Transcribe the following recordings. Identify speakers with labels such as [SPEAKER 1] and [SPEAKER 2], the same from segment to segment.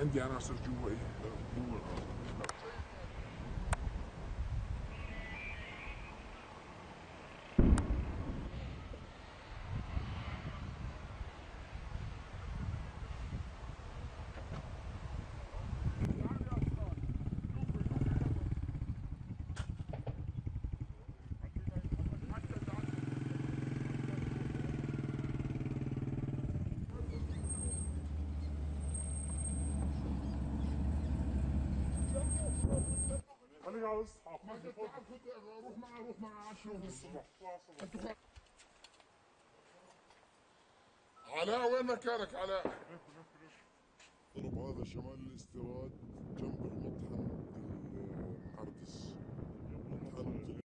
[SPEAKER 1] عندي عناصر جوا جوا الارض. خليني على الصحاب. ما انت تعال روح معه 10 الصبح. علاء وين مكانك علاء؟ ضرب هذا شمال الاستيراد جنب المطحن المحردس. مطحن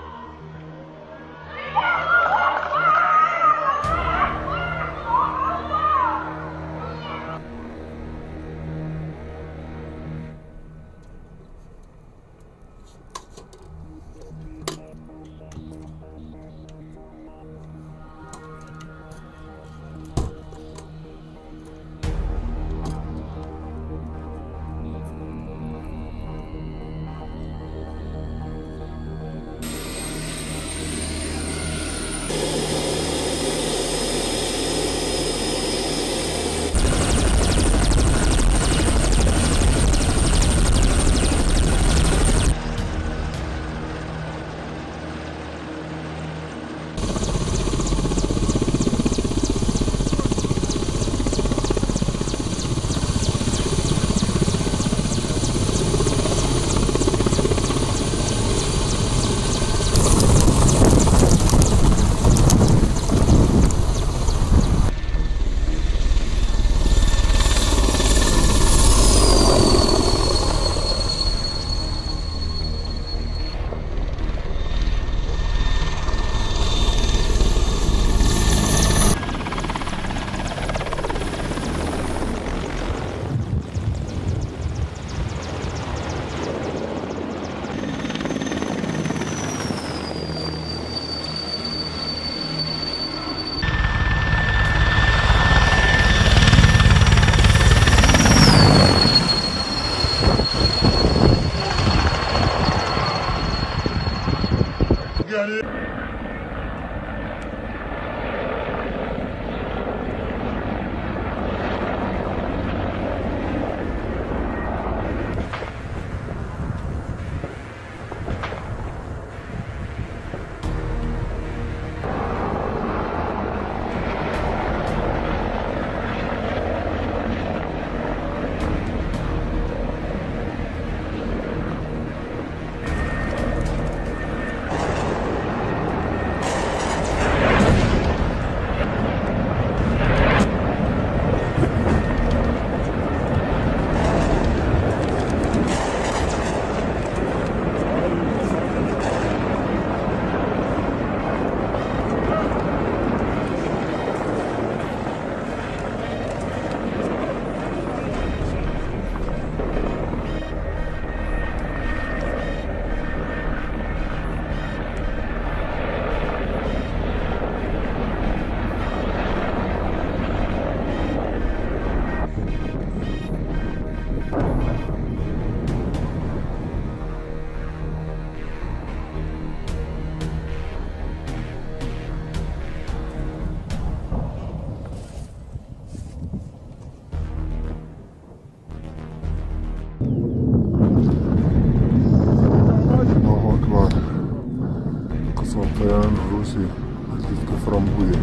[SPEAKER 1] الطيران الروسي حديث كفرنبودة.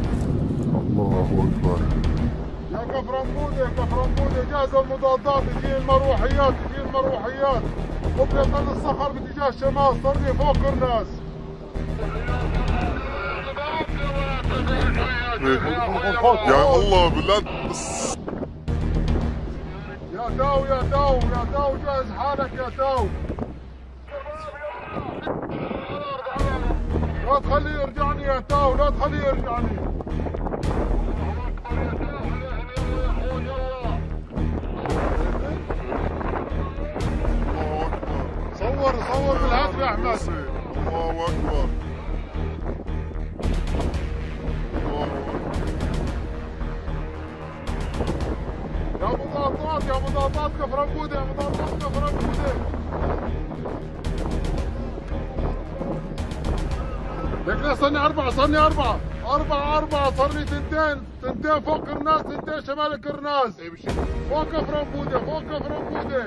[SPEAKER 1] الله أكبر. يا كفرنبودة جاهزة المضادات، تجي المروحيات مبلغ الصخر باتجاه الشمال، صرني فوق الناس. يا الله بالله. يا تاو جهز حالك يا تاو. لا تخليه يرجعني يا تاو، لا تخليه يرجعني. صور بالهاتف يا احمد. الله اكبر. يا ابو مضاد يا مضاد ما تكفر انبوده يا مضاد ما تكفر انبوده. لكن صرني أربعة صرني تنتين فوق كرناس تنتين شمال كرناس فوق كفر انبوده فوق كفر انبوده.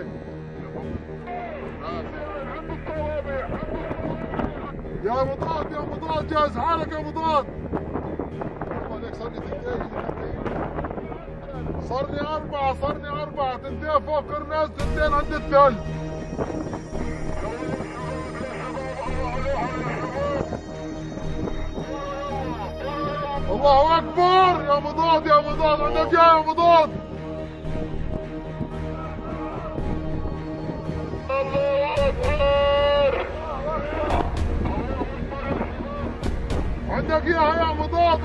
[SPEAKER 1] يا مضاد جاهز حالك يا مضاد. عليك صرني أربعة تنتين فوق كرناس تنتين عند التل. الله أكبر يا مضاد عندك يا مضاد. الله أكبر عندك يا مضاد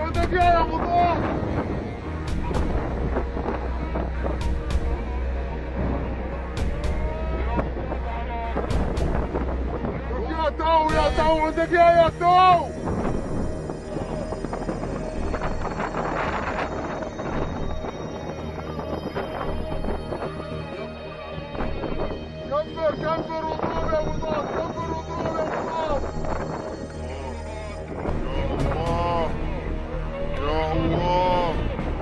[SPEAKER 1] يا تو عندك يا تو. كبر وضرب يا مضاد يا الله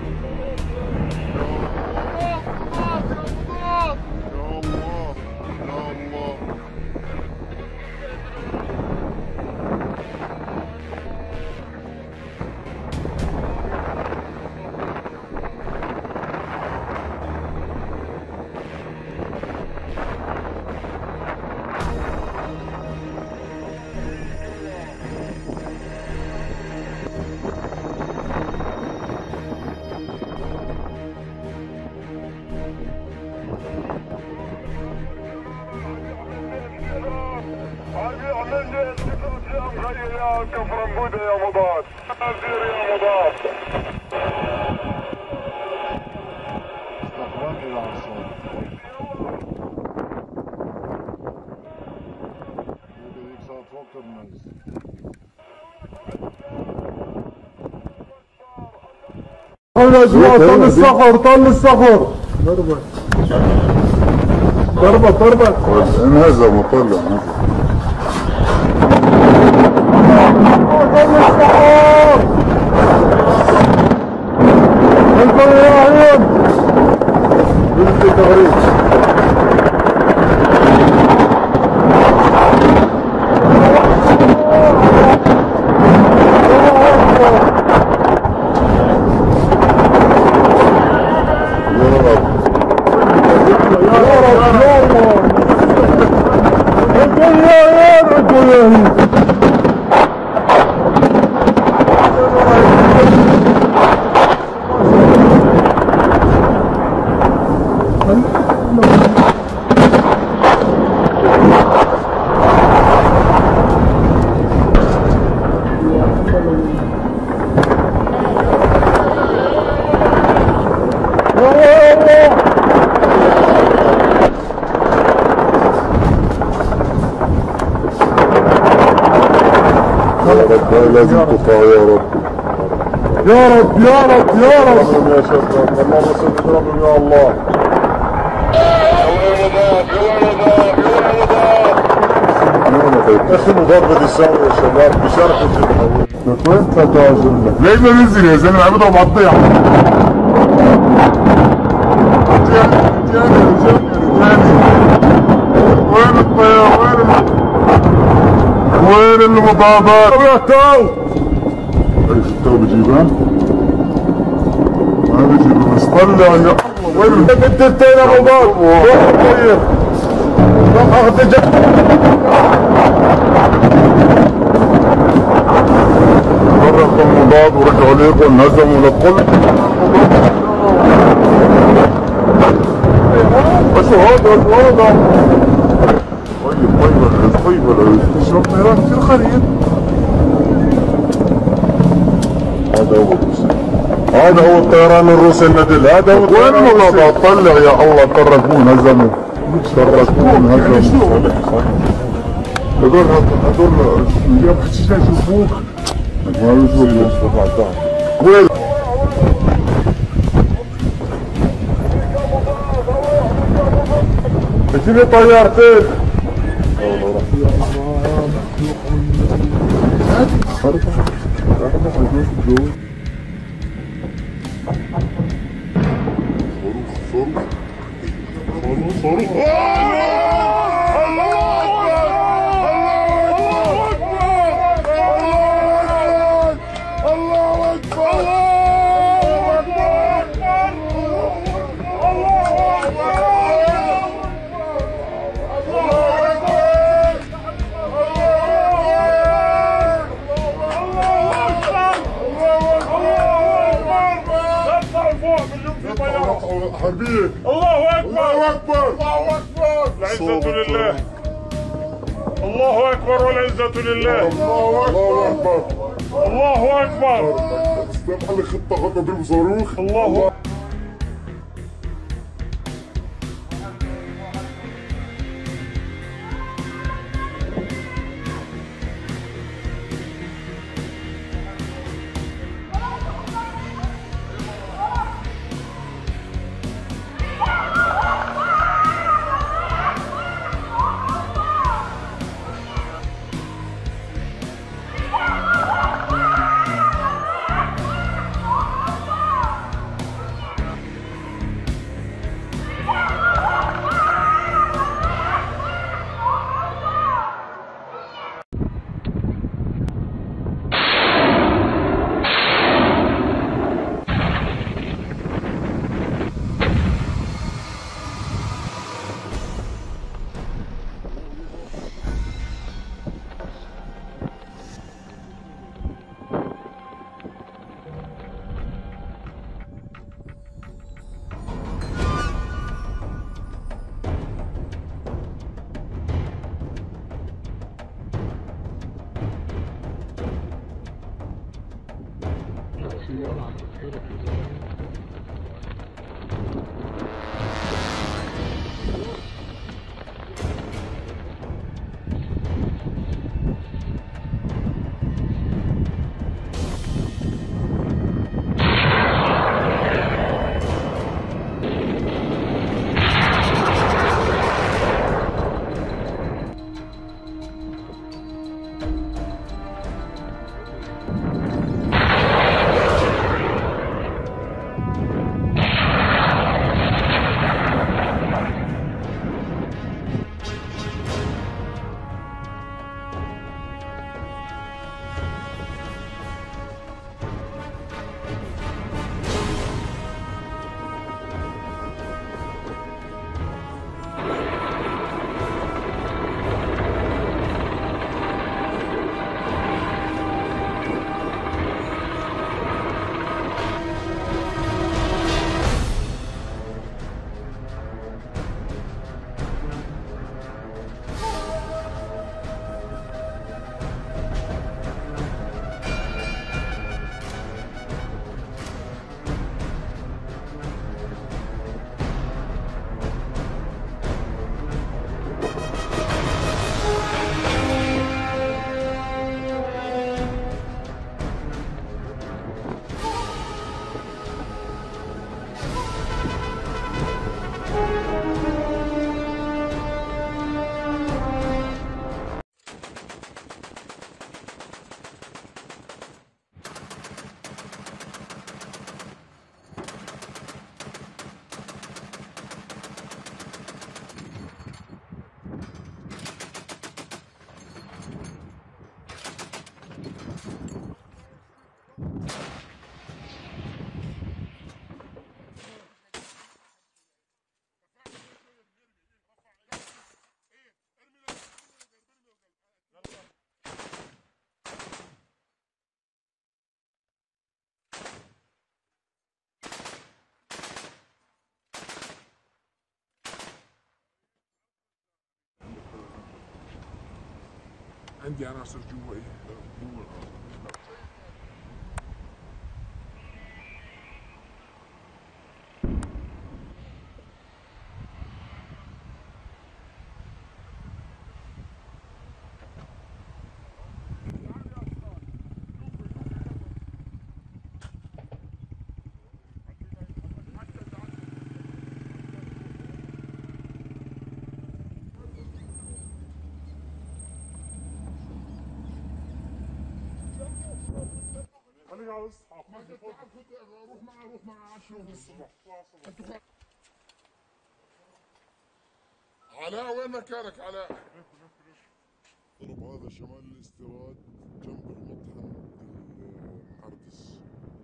[SPEAKER 1] كفر انبوده يا مضاد سير يا مضاد. استقبال الى عصام هذيك صارت فوق الناس. طل الصخر ضربة انهزم وطلع لازم تطلع يا رب يا رب يا رب يا رب يا شباب اللهم صل ربهم يا الله. اخي مضاد الساوي يا شباب بشرف الجبهه. وين تتواجد ليش ما ننزل يا زلمه عبده مقطع. وين الطيار وين المضادات يا تو؟ ايش التو بجيبان؟ ما بجيبان بس طلع يا الله. وين التنتين يا مضاد؟ وين الطير؟ اخذ فرقوا المضاد ورجعوا ليكم هزموا للقلب. بس هذا طيب العز تشرب نيران في الخريط. هذا هو الطيران الروسي الندل. هذا هو وين المضاد؟ طلع يا الله. تركون هزموا هذول اليوم حسينا يشوفوك ما يشوفوك. وين اشيلي طيارتين. حربية. الله أكبر الله أكبر الله أكبر. العزة لله. الله أكبر والعزة لله. الله أكبر الله أكبر. استمع لي خطة تضرب صاروخ. الله عندي عناصر جوا جوا الارض. يا اسحاق.
[SPEAKER 2] ما قلت روح معه 10 الصبح. علاء وين مكانك علاء؟ ضرب هذا شمال الاستيراد جنب المطحن المحردس.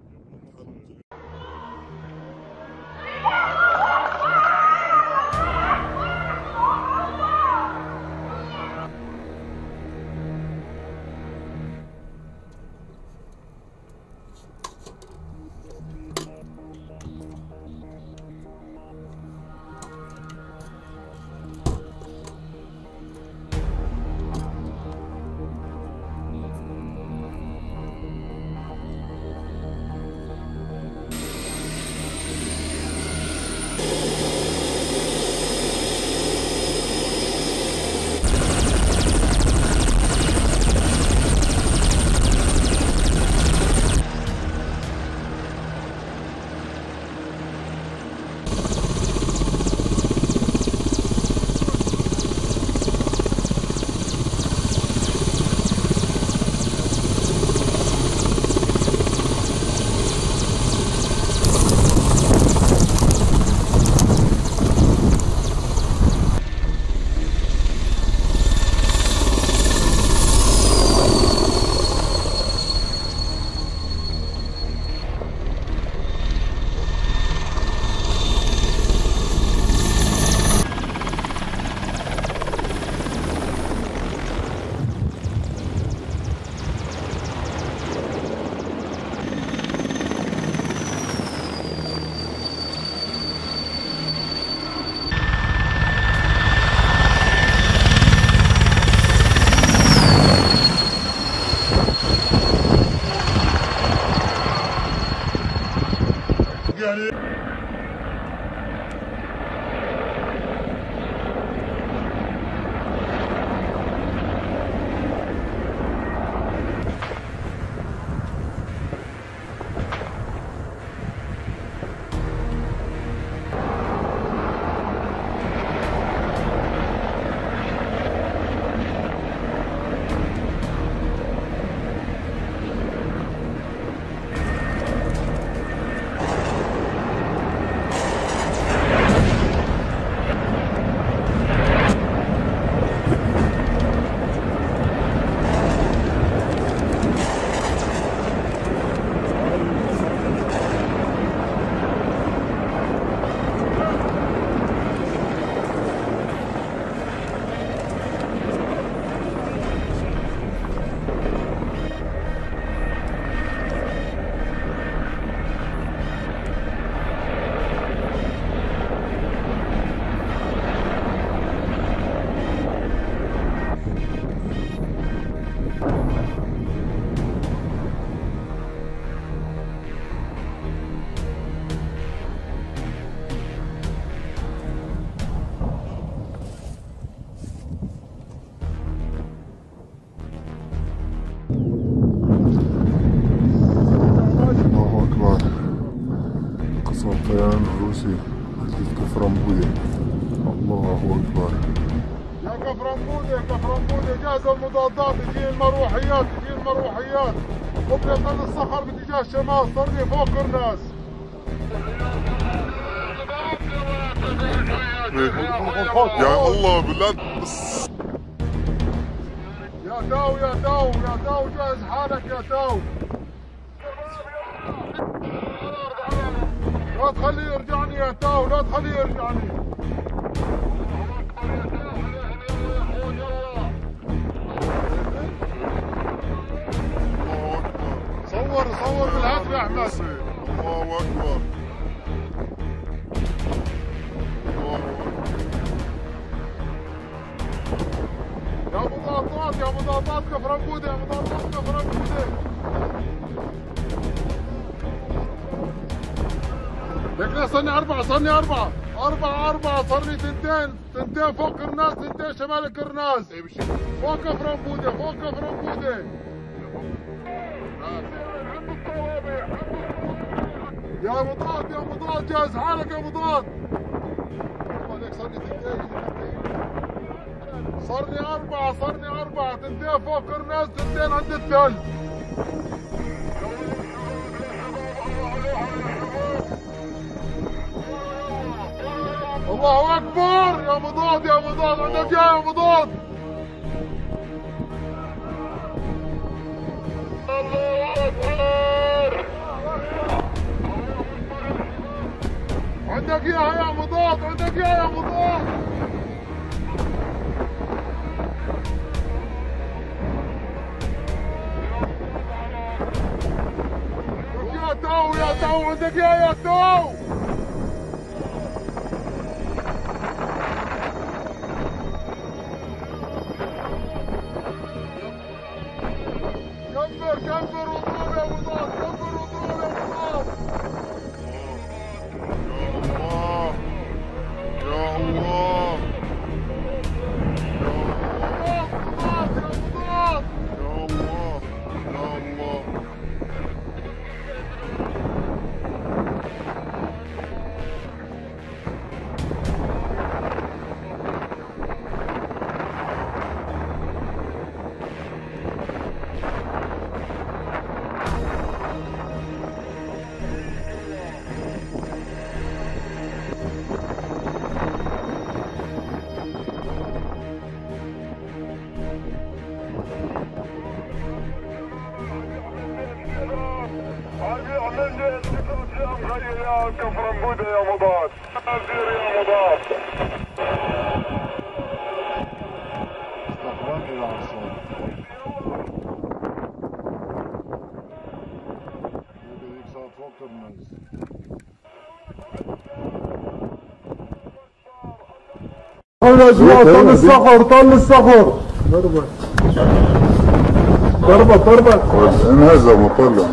[SPEAKER 2] الطيران الروسي حديث كفرنبودة. الله أكبر.
[SPEAKER 1] يا كفرنبودة جاهزة المضادات، تجي المروحيات مطلقا الصخر باتجاه الشمال، صرني فوق الناس.
[SPEAKER 2] يا الله بالله.
[SPEAKER 1] يا تاو جهز حالك يا تاو. لا تخليه يرجعني يا تاو، لا تخليه يرجعني. صور بالهاتف يا احمد.
[SPEAKER 2] الله اكبر.
[SPEAKER 1] يا مضادات كفرنبودة. لكن صرني أربعة، صرني تنتين فوق كرناس، تنتين شمال كرناس، فوق كفرنبودة. يا مضاد جاهز حالك يا مضاد. صرني أربعة، تنتين فوق كرناس، تنتين عند التل. الله أكبر يا مضاد يا مضاد عندك يا مضاد. الله أكبر عندك يا مضاد عندك يا مضاد. يا تو يا تو عندك يا تو. كبر وضرب يا مضاد كبر وضرب يا مضاد. يا الله يا الله يا الله يا الله. كفر بوده يا مضاد نازير يا مضاد. استقبال الى عصام هذيك صارت فوق الناس. طل الصخر طل الصخر. ضربة ضربة ضربة انهزم وطلع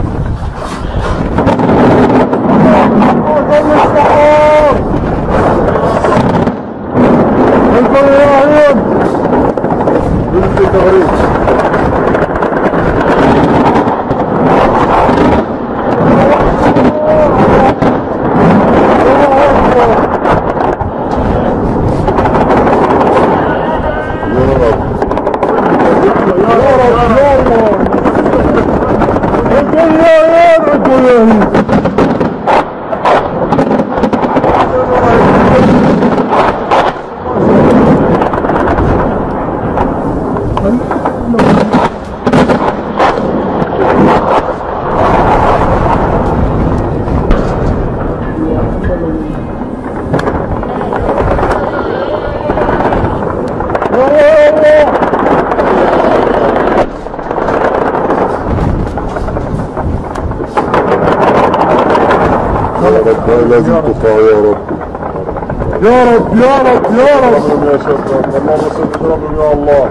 [SPEAKER 1] لازم تطلع يا رب يا رب يا رب يا رب. اللهم يا شباب اللهم صل ربهم يا الله.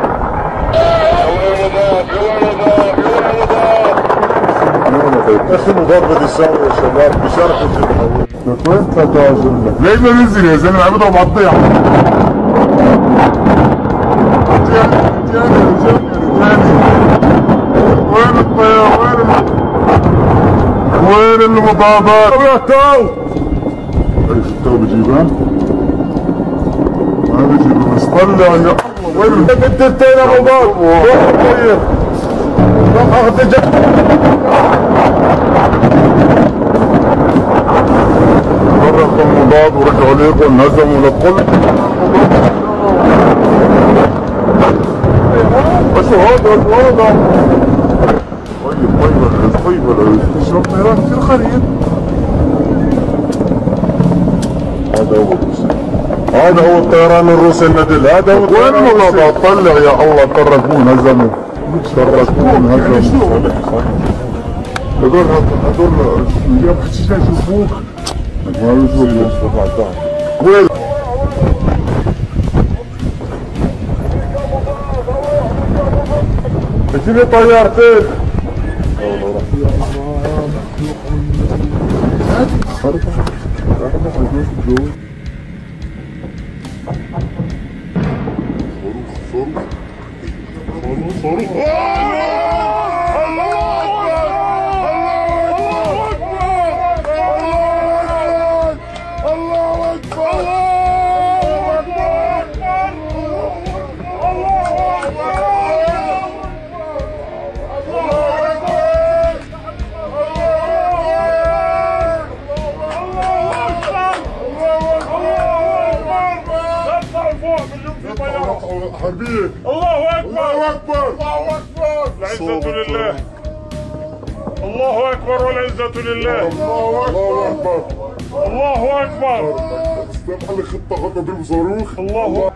[SPEAKER 1] اخي مضاد بدي يساوي يا شباب بشرف الجبهه. وين تتواجد لك؟ ليش ما ننزل يا زلمه عم بضرب على الضيعه. وين الطيار وين المضادات؟ يا تو ايش التو بجيبان؟ ما بجيبان بس طلع يا الله. وين التنتين يا مضاد؟ وين الطير؟ اخذ فرق المضاد ورجعوا ليكم انهزموا للقل. بس هذا طيب العز طيب العز تشرب طيران في الخريط. هذا هو الطيران الروسي الندل. هذا هو وين المضاد؟ طلع يا الله. تركوه هزموا تركوه هزموا. هذول اليوم حسيت يشوفوك ما يشوفوك. وين بتجيبي طيارتين.
[SPEAKER 2] حبيب.
[SPEAKER 1] الله أكبر.
[SPEAKER 2] الله أكبر.
[SPEAKER 1] الله أكبر. العزة لله. الله أكبر والعزة لله.
[SPEAKER 2] الله أكبر.
[SPEAKER 1] الله أكبر.
[SPEAKER 2] استمع لخطة تضرب صاروخ.
[SPEAKER 1] الله